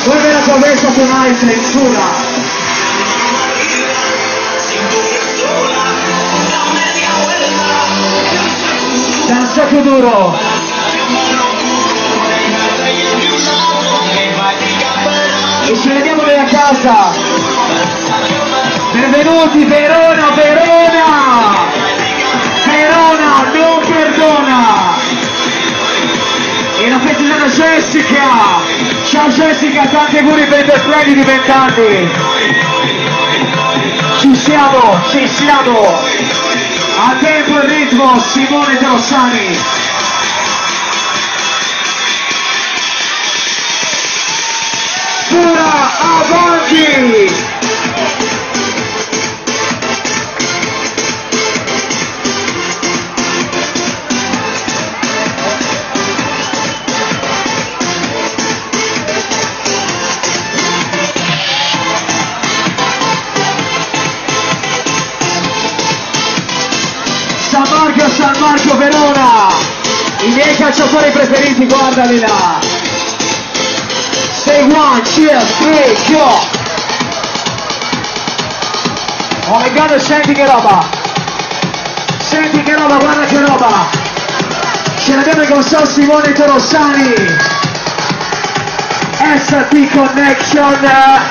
We're gonna go race up tonight in FURA. Danza Kuduro. E ci vediamo noi a casa. Benvenuti Verona, Verona! Verona non perdona! E la pettina Jessica! Ciao Jessica, tanti auguri per i birthday di 20 anni! Ci siamo, ci siamo! A tempo e ritmo, Simone Torosani! FURA avanti! San Marco, Verona, i miei calciatori preferiti, guardali là. Say one, cheers, three, go. Oh my god, senti che roba. Senti che roba, guarda che roba. Ce l'abbiamo con San Simone Torosani. ST Connection.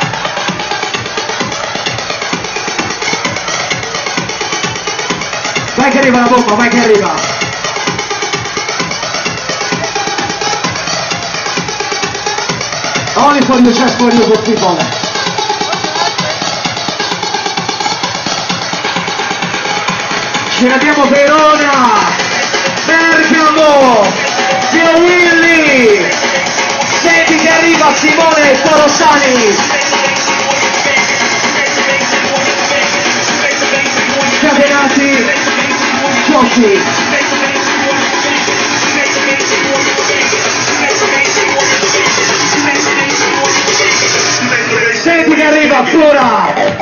Vai che arriva la bomba, vai che arriva! Only for you, just for you, good people! Ce l'abbiamo Verona! Bergamo! Zio Willy! Senti che arriva Simone Torosani! Catenati! Giochi! Senti che arriva FURA!